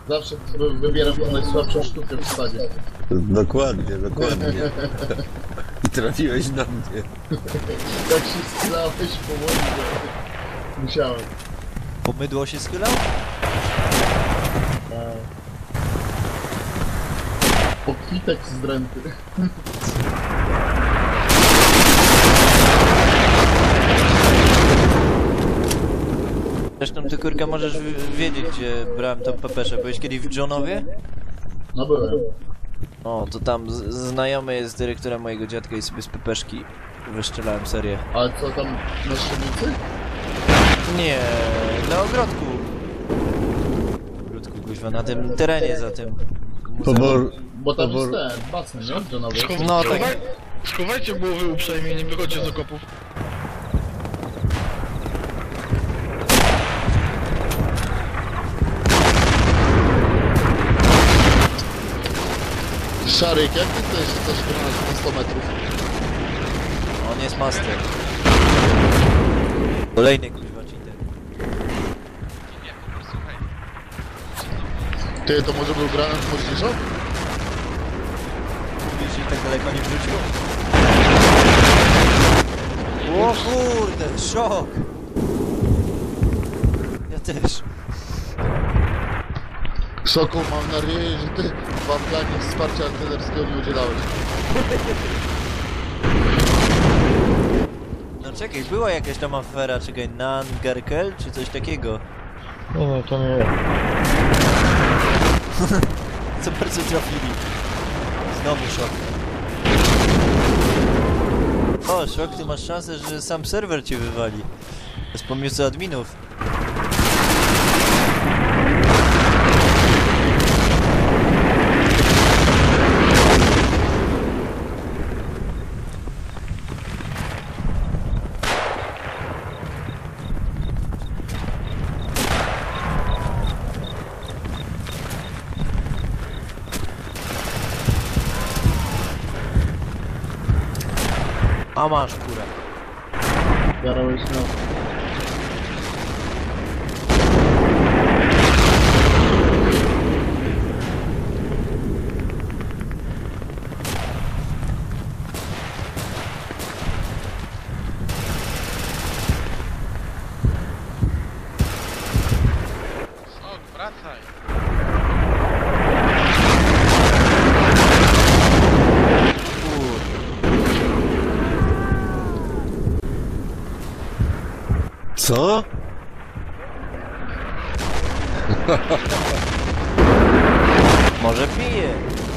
Zawsze wybieram tą najsłabszą sztukę w stadzie. Dokładnie, dokładnie. I trafiłeś na mnie. Jak się schylałeś powoli, to musiałem. Pomydło się schylał? Pokwitek zdręty. Zresztą ty, kurka, możesz wiedzieć, gdzie brałem tą pepeszę. Byłeś kiedyś w Johnowie? No byłem. O, to tam znajomy jest dyrektora mojego dziadka i sobie z pepeszki wyszczelałem serię. Ale co tam, na Szczelnicy? Nie, na ogrodku. Ogrodku, kuźwa, na tym terenie za tym. Bo tam jest ten, basen, nie? Johnowy. No tak. Schowajcie głowy uprzejmie, nie wychodźcie z okopów. Szaryk, jak ty tutaj się coś wybrać na 100 metrów? On jest master. Kolejny, kuźwa, cheater. Nie, po prostu hej. Ty, to może był granat moździerzowy? Mówisz, że tak daleko nie wrzucił? O kurde, szok! Ja też. Sokół, mam nadzieję, że ty w planie wsparcia artylerskiego nie udzielałeś. No czekaj, była jakaś tam afera, czekaj, Nangarkel czy coś takiego? Nie, to nie. Co bardzo trafili. Znowu szok. O, szok, ty masz szansę, że sam serwer cię wywali. Z pomocą adminów. A masz, kurę. Jarałeś na... Sok, wracaj. Co? Może pije.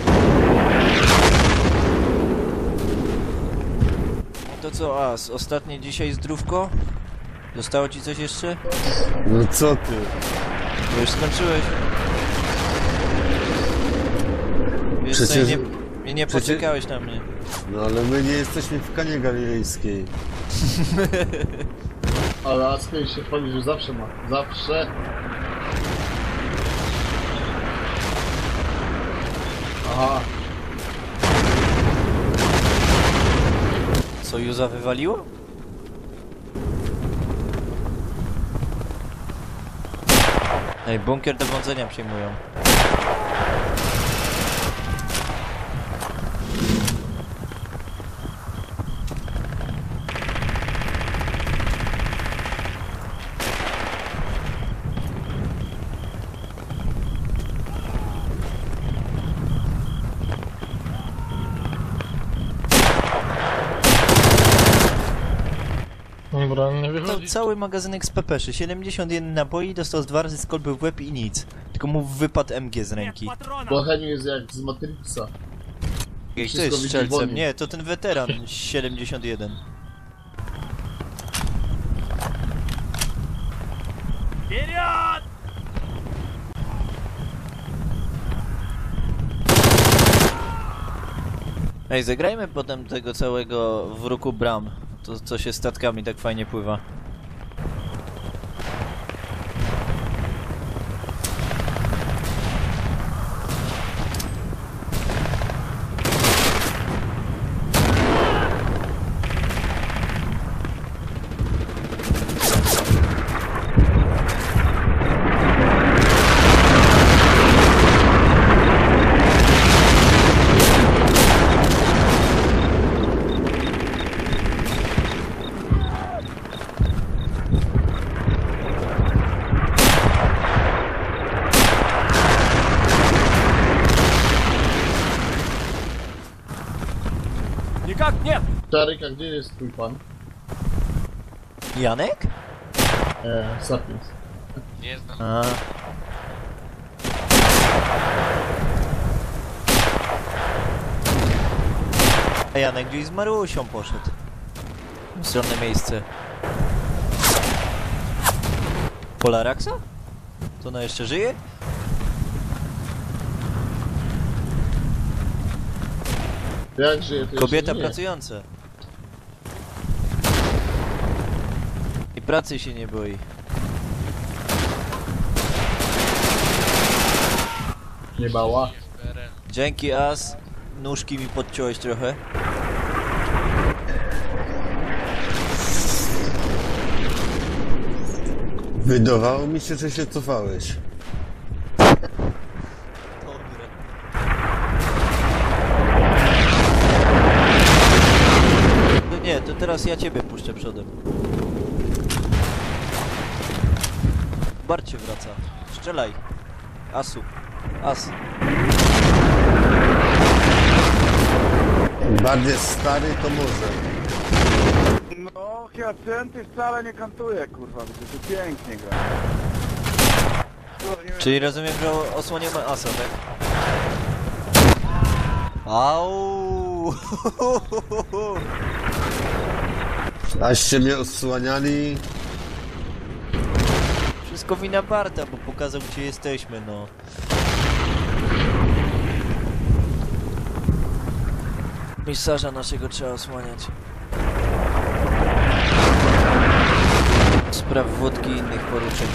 No to co, As? Ostatnie dzisiaj zdrówko? Zostało ci coś jeszcze? No co ty? Bo już skończyłeś. Wiesz Przecież... co, nie poczekałeś na mnie. No ale my nie jesteśmy w Kanie Galilejskiej. Ale Askej się chwali, że zawsze ma. Zawsze. Aha. Sojuza wywaliło? Ej, bunkier dowodzenia przyjmują. Dobra, nie To wychodzi. cały magazynek z pepeszy, 71 naboi, dostał z 2 razy z kolby w łeb i nic. Tylko mu wypadł MG z ręki. Bo Heniu jest jak z Matrixa. Ej, to Wszystko jest widzi strzelcem, wolniej. nie, to ten weteran 71. Ej, zagrajmy potem tego całego w ruku bram. To co się statkami tak fajnie pływa. Czarek, a gdzie jest twój pan? Janek? Sapiens. Nie znam. A. A Janek gdzieś z Marusią poszedł. W stronne miejsce. Polaraxa? To ona jeszcze żyje? Jak żyje, to Kobieta jeszcze nie. pracująca. I pracy się nie boi. Nie bała. FPRL. Dzięki As. Nóżki mi podciąłeś trochę. Wydawało mi się, że się cofałeś. Dobre. No nie, to teraz ja ciebie puszczę przodem. Barcie wraca. Strzelaj. Asu. As. Bardziej stary to może. No, Hiacynty wcale nie kantuje, kurwa, widzę, to pięknie gra. Czyli rozumiem, że osłoniemy Asa, tak? Au! Aście mnie osłaniali. Wszystko wina Barta, bo pokazał, gdzie jesteśmy, no. Misarza naszego trzeba osłaniać. Spraw wódki i innych poruczeń.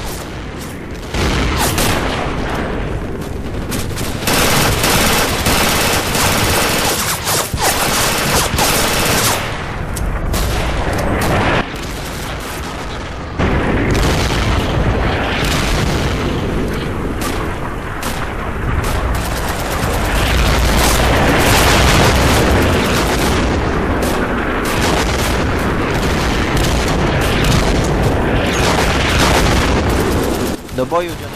Do boju, Johnny.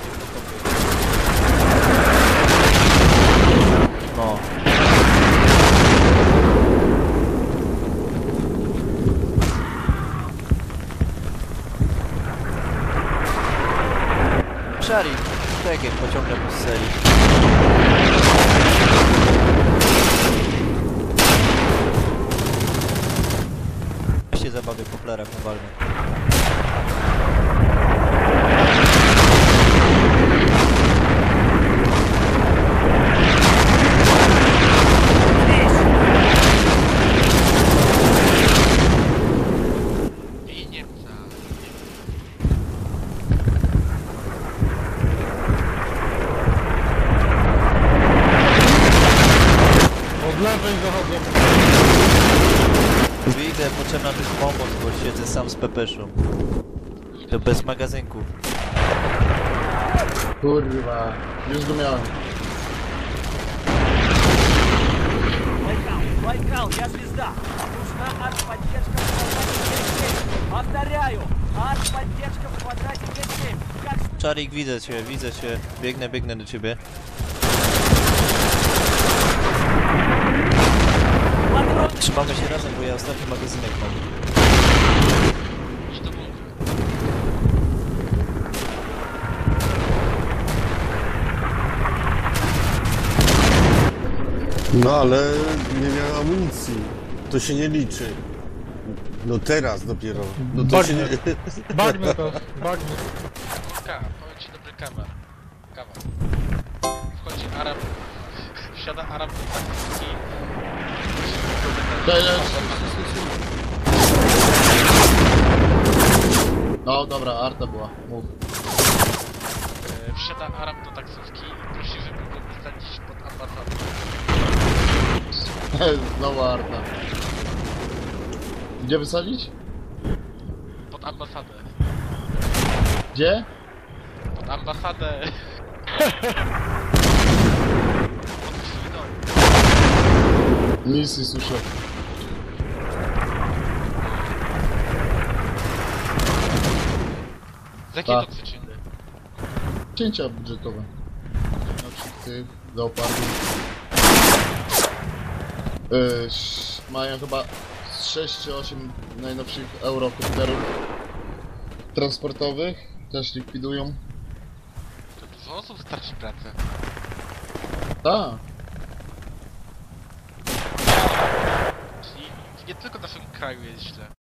No. Szari, tak jak pociągnę po serii. Ja się zabawię po plerach nawalnie. I Niemca. Od lewej zachodzą. Widzę, potrzebna mi pomoc, bo siedzę sam z Pepeszą. To bez magazynków. Kurwa, już go miałem. Байкал, я звезда. Нужна артподдержка в квадрате 7. Повторяю, артподдержка в квадрате 7. Как Czarik, widzę cię. Biegnę do ciebie. патрон? Trzymamy się razem, bo ja ostatni magazynek mam. I to bunkry. No ale nie miałem amunicji. To się nie liczy. No teraz dopiero. No to się nie... Bagny to, bagny. Kurka, powiem ci dobry kamer. Kawa. Wchodzi Arab. Wsiada Arab do taksówki. No dobra, Arta była. Mów. Wsiada Arab do taksówki i prosi, żeby go wysadzić pod ambasadę. Znowu Arta. Gdzie wysadzić? Pod ambasadę. Gdzie? Pod ambasadę. Pod Swidon. Misji słyszę. Z jakiej Tak. to przyczyny? Cięcia budżetowe. Na przykład tych leopardów. Mają chyba z 6 czy 8 najnowszych eurokopterów transportowych. Też likwidują. To dużo osób straci pracę. Tak. Czyli nie tylko w naszym kraju jest źle.